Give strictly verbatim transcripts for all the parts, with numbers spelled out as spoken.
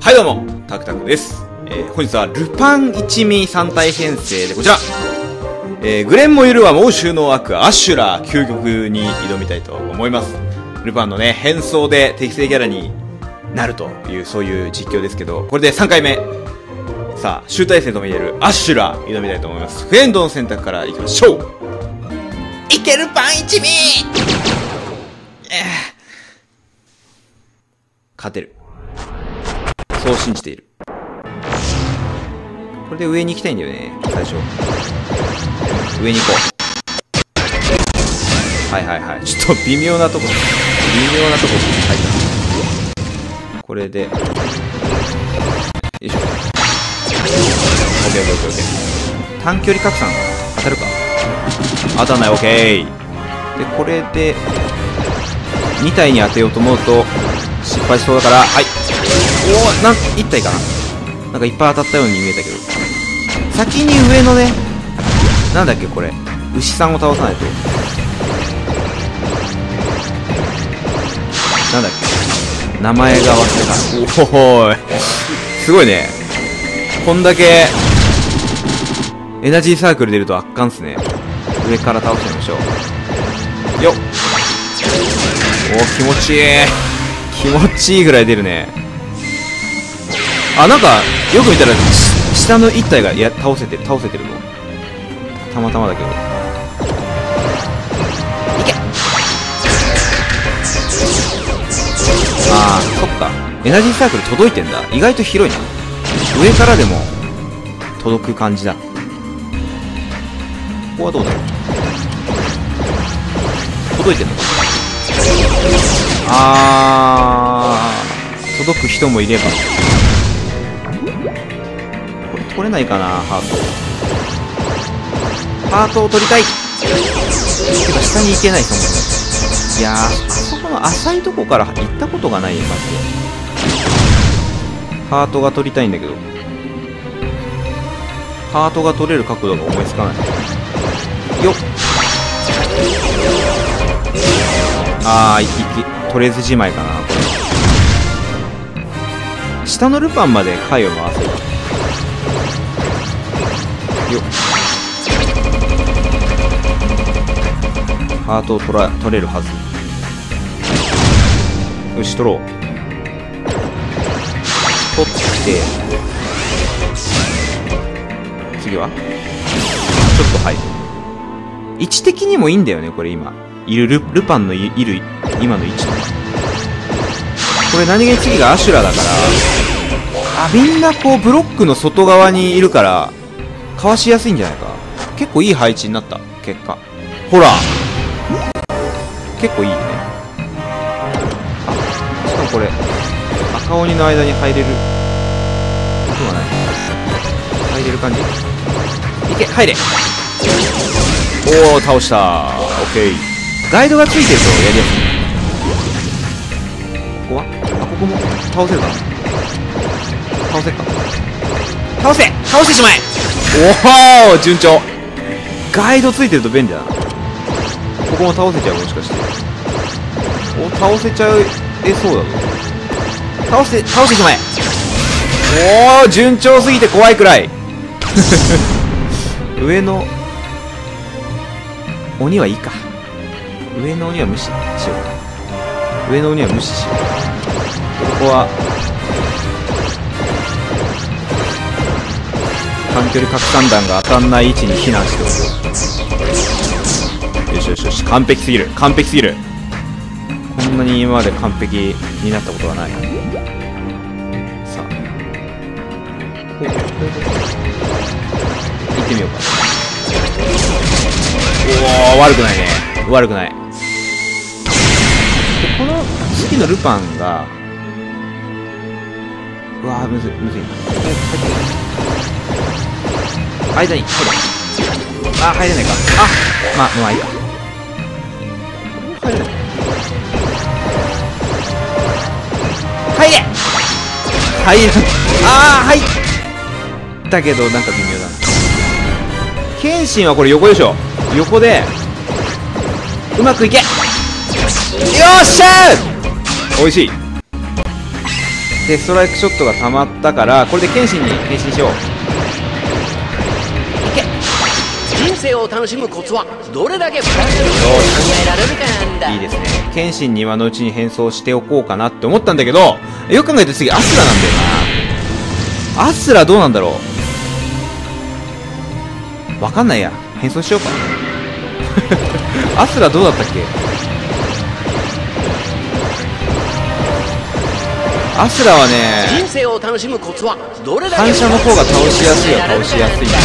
はいどうも、タクタクです。えー、本日はルパン一味さん体編成でこちら、えー、グレンモユルは猛襲の悪アシュラ究極に挑みたいと思います。ルパンのね、変装で適正キャラになるという、そういう実況ですけど、これでさんかいめ。さあ、集大成とも言えるアシュラ挑みたいと思います。フレンドの選択からいきましょう。いけルパン一味、えー、勝てる。そう信じている。これで上に行きたいんだよね、最初。上に行こう。はいはいはい。ちょっと微妙なとこ、微妙なとこ入った。これで、よいしょ。オッケーオッケーオッケーオッケー。短距離拡散当たるか。当たらない、オッケー。で、これで、に体に当てようと思うと、失敗しそうだから、はい。おー、なん、いち体かな。なんかいっぱい当たったように見えたけど。先に上のね、なんだっけこれ。牛さんを倒さないと。なんだっけ名前が忘れた。おーい。すごいね。こんだけ、エナジーサークル出ると圧巻っすね。上から倒しちゃいましょう。よっ。おー、気持ちいい。気持ちいいぐらい出るね。あ、なんか、よく見たら、下の一体が、いや、倒せてる、倒せてるの。たまたまだけど。いけ！あー、そっか。エナジーサークル届いてんだ。意外と広いな。上からでも、届く感じだ。ここはどうだろう。届いてんのか。あー、届く人もいれば。これ取れないかな、ハート。ハートを取りたい。てか下に行けないかもね。いやー、あそこの浅いとこから行ったことがないよ、マジで。ハートが取りたいんだけど。ハートが取れる角度が思いつかない。よっ。あー、いき、取れずじまいかな、これ。下のルパンまで回を回せば。よっ。ハートを取ら、取れるはず。よし、取ろう。取って、次はちょっと入る。位置的にもいいんだよね、これ今。いるル、ルパンのいる、今の位置とか。これ何気に次がアシュラだから、あ、みんなこうブロックの外側にいるから、かわしやすいんじゃないか。結構いい配置になった、結果。ほら結構いいよね。あ、しかもこれ、赤鬼の間に入れることはない。入れる感じ。いけ、入れ。おー、倒したー。オッケー。ガイドがついてるとやりやすい。ここはあ、ここも倒せるかな。倒せるか。倒せ倒してしまえ。おお、順調。ガイドついてると便利だな。ここも倒せちゃう、もしかして。お、倒せちゃえそうだぞ。倒して倒してしまえ。おお、順調すぎて怖いくらい。上の鬼はいいか。上の鬼は無視しよう。上の鬼は無視しよう。ここは短距離拡散弾が当たんない位置に避難しておく。よしよしよし、完璧すぎる、完璧すぎる。こんなに今まで完璧になったことはない。さあ、こう行ってみようか。おお、悪くないね、悪くない。で、この次のルパンが、うわー、むずいむずい。間に入れ。あ、入れないか。あ、まあまあいいか。入れない。入れ入れ。あー、入ったけどなんか微妙だな。剣心はこれ横でしょ。横でうまくいけ。よっしゃー、おいしい。 でストライクショットが溜まったから、これで剣心に変身しよう。 いけ。人生を楽しむコツはどれだけ深く考えられるかなんだ。 いいですね。剣心に今のうちに変装しておこうかなって思ったんだけど、よく考えて次アスラなんだよな。アスラどうなんだろう。わかんないや。変装しようか。アスラどうだったっけ。アスラはね、 人生を楽しむコツはどれだけ反射の方が倒しやすいは倒しやすいんだ。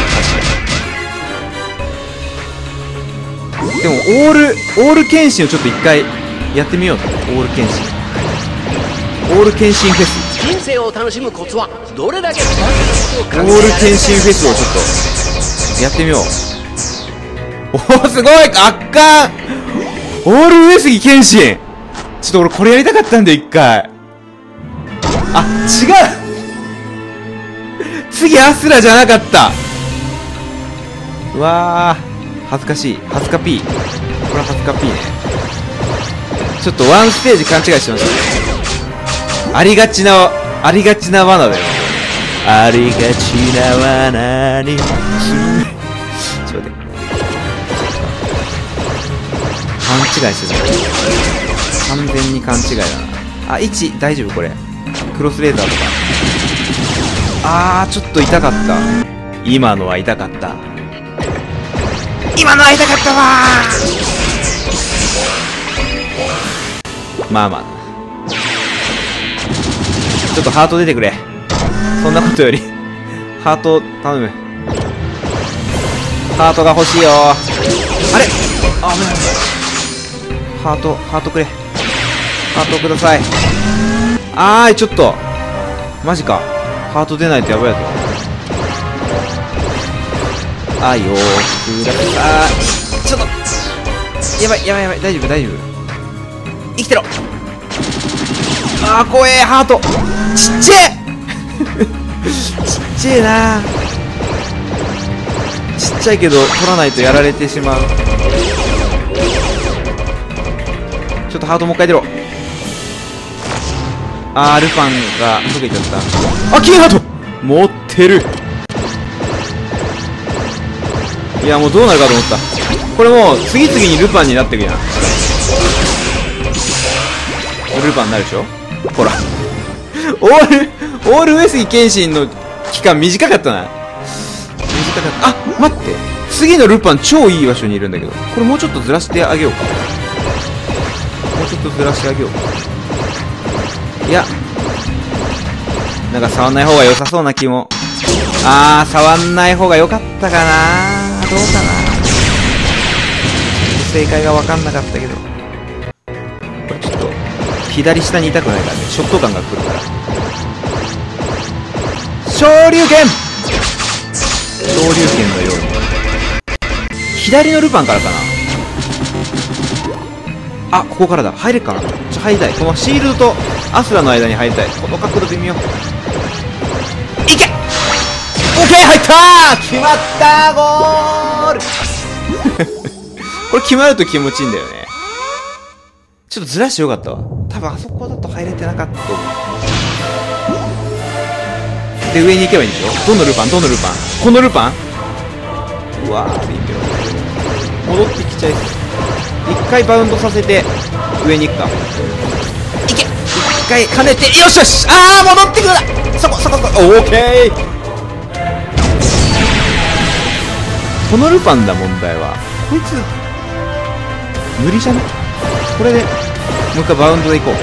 でもオールオール剣心をちょっと一回やってみようと。オール剣心オール剣心フェス。 人生を楽しむコツはどれだけオール剣心フェスをちょっとやってみよう。おお、すごい圧巻。オール上杉剣心。ちょっと俺これやりたかったんだよ一回。あ、違う。次アスラじゃなかった。うわー恥ずかしい。恥ずかピー。これは恥ずかピーね。ちょっとワンステージ勘違いしてましたね。ありがちなありがちな罠だよ。ありがちな罠にちょっと待って、勘違いしてた。完全に勘違いだな。あ、いち大丈夫。これクロスレーザーとか。あーちょっと痛かった。今のは痛かった。今のは痛かったわー。まあまあちょっとハート出てくれ。そんなことよりハート頼む。ハートが欲しいよー。あれあ、危ない。ハートハートくれ。ハートください。あーい、ちょっとマジか。ハート出ないとやばいやつだ。あーよーください。ちょっとやばいやばいやばい。大丈夫大丈夫。生きてろ。あー怖え。ハートちっちゃいちっちゃいな。ちっちゃいけど取らないとやられてしまう。ちょっとハートもう一回出ろ。あールパンが溶けちゃった。あ、金ハート持ってる。いやもうどうなるかと思った。これもう次々にルパンになっていくやん。ルパンになるでしょ。ほらオールオール上杉謙信の期間短かったな。短かった。あ、待って、次のルパン超いい場所にいるんだけど、これもうちょっとずらしてあげようか。もうちょっとずらしてあげようか。いやなんか触んない方が良さそうな気も。あー触んない方が良かったかな。どうかな。正解が分かんなかったけど、これちょっと左下にいたくないからね。ショット感が来るから。昇竜拳昇竜拳のように左のルパンからかな。あ、ここからだ。入れるかな。ちょ入りたい。このシールドとアスラの間に入りたい。この角度微妙。いけ。オッケー入ったー。決まったー。ゴールこれ決まると気持ちいいんだよね。ちょっとずらしてよかったわ。多分あそこだと入れてなかったと思う。で上に行けばいいんでしょ。どのルパンどのルパン。このルパン。うわー微妙。戻ってきちゃいそう。一回バウンドさせて上に行くか。いけ。一回跳ねて、よしよし。あー戻ってくるな。そこそこそこ。オーケー。このルパンだ問題は。こいつ無理じゃね。これでもう一回バウンドでいこう。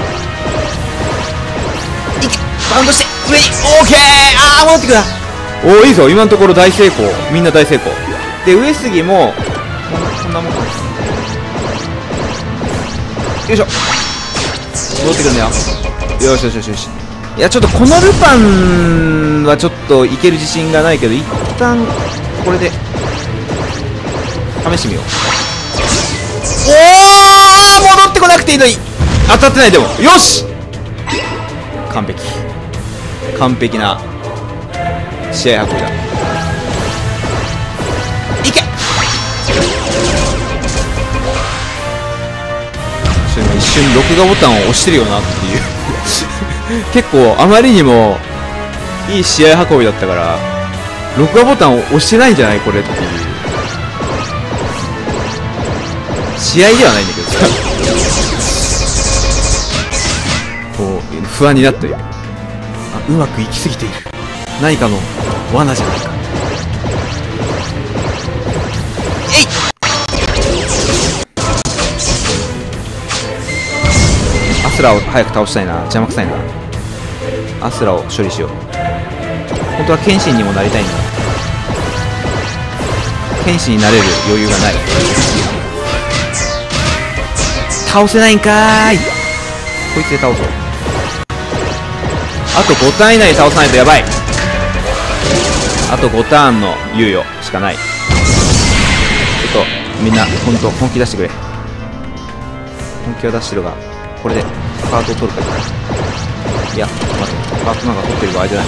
いけ。バウンドして上に。オーケー。あー戻ってくるな。おーいいぞ。今のところ大成功。みんな大成功で上杉もこんなもんか。よいしょ。戻ってくるんだよ。よしよしよしよし。いやちょっとこのルパンはちょっといける自信がないけど、一旦これで試してみよう。おー戻ってこなくていいのに。当たってない。でもよし完璧完璧な試合運びだ。いけ。一瞬録画ボタンを押してるよなっていう結構あまりにもいい試合運びだったから録画ボタンを押してないんじゃないこれっていう試合ではないんだけどさこう不安になっている。あ、うまくいきすぎている。何かの罠じゃないか。えいアスラを早く倒したいな。邪魔くさいな。アスラを処理しよう。本当は剣心にもなりたいんだ。剣士になれる余裕がない。倒せないんかーい。こいつで倒そう。あとごターン以内で倒さないとやばい。あとごターンの猶予しかない。ちょっとみんな本当本気出してくれ。本気を出してるがこれでカートを取るか。いや待って、カートなんか取ってる場合じゃない。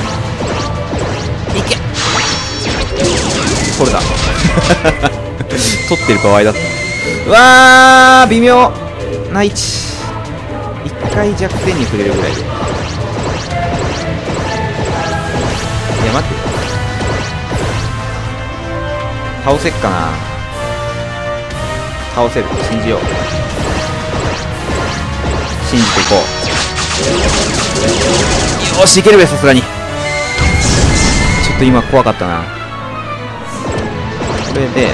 いけこれだ取ってる場合だった。うわー微妙な位置。一回弱点に触れるぐらいで。いや待ってよ、倒せっかな。倒せる、信じよう。信じていこう。よしいけるべ。さすがにちょっと今怖かったな。これで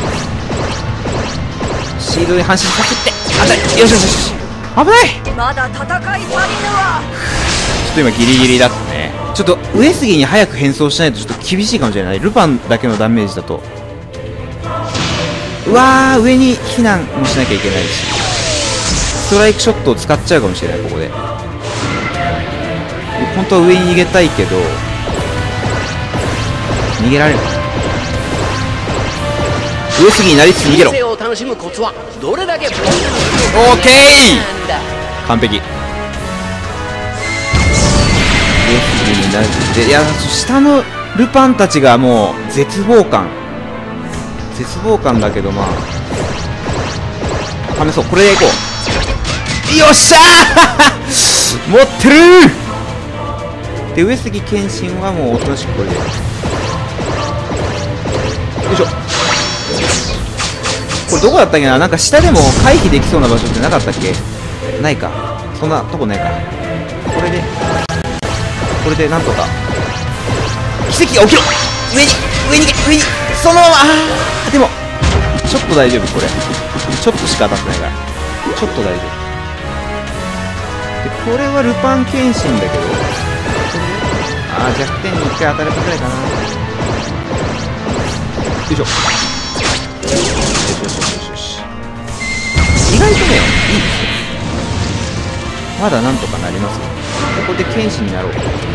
シールドで反射させてあたり。よしよしよし、危ない。 まだ戦い足りぬわ。 ちょっと今ギリギリだったね。ちょっと上杉に早く変装しないとちょっと厳しいかもしれない。ルパンだけのダメージだと。うわー上に避難もしなきゃいけないし、ストライクショットを使っちゃうかもしれない。ここで本当は上に逃げたいけど逃げられる。上杉になりつつ逃げろ。 人生を楽しむコツはどれだけオーケー完璧。上杉になって、いや下のルパンたちがもう絶望感絶望感だけど、まあ試そう。これでいこう。よっしゃー持ってるー。で上杉謙信はもうおとなしくこれでよいしょ。これどこだったっけな。なんか下でも回避できそうな場所ってなかったっけ。ないか、そんなとこないか。これでこれでなんとか奇跡が起きろ。上に上に上にそのまま。あーでもちょっと大丈夫。これちょっとしか当たってないからちょっと大丈夫で、これはルパン剣心だけど、あー弱点にいっかい当たれたくらいかな。よいしょよしよしよしよしよし。意外とねいいですよ。まだなんとかなりますよ。ここで剣士になろう。よ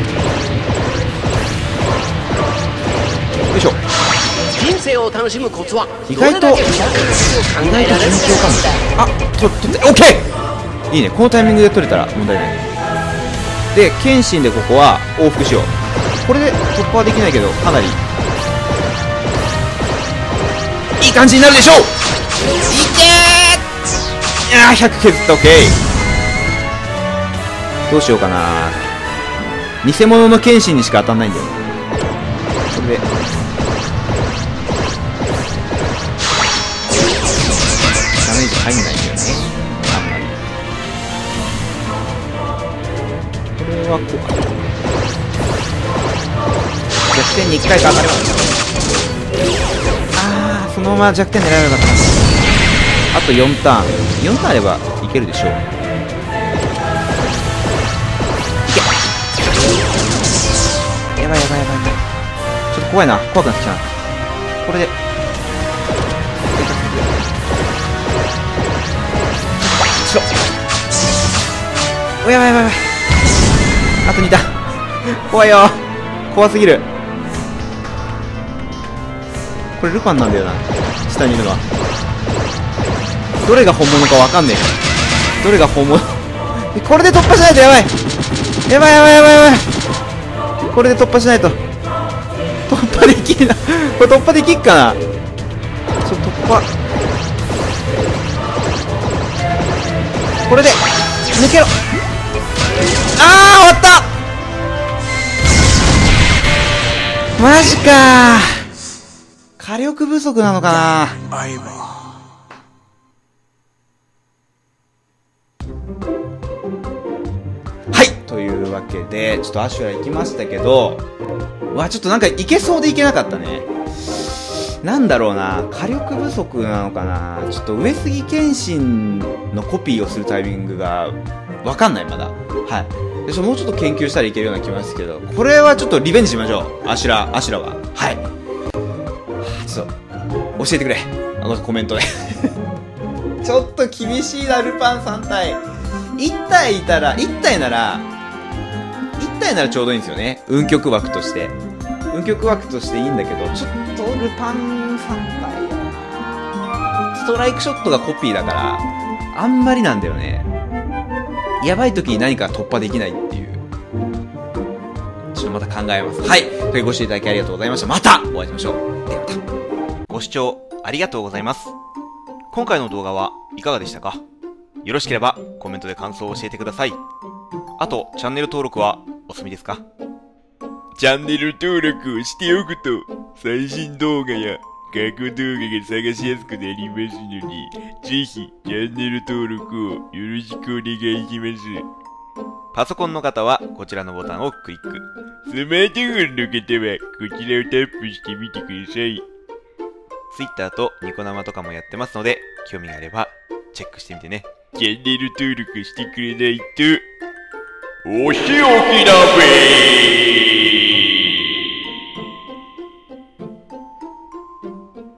いしょ。 人生を楽しむコツは意外と意外と順調かも。あ、と取ってオッケー。いいね、このタイミングで取れたら問題ない。で剣心でここは往復しよう。これで突破はできないけどかなりいい感じになるでしょう。いけー。いやーひゃく削った。オッケー。どうしようかな。偽物の剣心にしか当たんないんだよ。これでダメージ入んないんだよね、あんまり。これはこうかな。弱点にいっかいか当たれば。あーそのまま弱点狙えばよかったな。あとよんターンよんターンあればいけるでしょう。やばいやばいやばいやばい。ちょっと怖いな、怖くなってきたな。これでしょ。おやばいやばいやばい。あとにターン怖いよ、怖すぎる。これルパンなんだよな、下にいるのは。どれが本物かわかんねえ。どれが本物これで突破しないとやばいやばいやばいやばいやばい。これで突破しないと。突破できんなこれ突破できっかな。ちょっと突破これで抜けろ。 あー終わったマジかー。火力不足なのかな。はいというわけでちょっとアシュラ行きましたけど、うわちょっとなんかいけそうでいけなかったね。なんだろうな、火力不足なのかな。ちょっと上杉謙信のコピーをするタイミングがわかんないまだ。はいでちょもうちょっと研究したらいけるような気ますけど、これはちょっとリベンジしましょう。アシュラアシュラははいちょっと教えてくれ、あのコメントでちょっと厳しいな。ルパンさん体いち体いたらいち体ならいち体ならちょうどいいんですよね。運極枠として運極枠としていいんだけど、ちょっとルパンさん体ストライクショットがコピーだからあんまりなんだよね。やばい時に何か突破できないっていう。ちょっとまた考えます。はいということでご視聴いただきありがとうございました。またお会いしましょう。ではまた。ご視聴ありがとうございます。今回の動画はいかがでしたか？よろしければコメントで感想を教えてください。あと、チャンネル登録はお済みですか？チャンネル登録をしておくと、最新動画や過去動画が探しやすくなりますので、ぜひチャンネル登録をよろしくお願いします。パソコンの方はこちらのボタンをクリック。スマートフォンの方はこちらをタップしてみてください。Twitter とニコ生とかもやってますので、興味があればチェックしてみてね。チャンネル登録してくれないと、お仕置きだべー。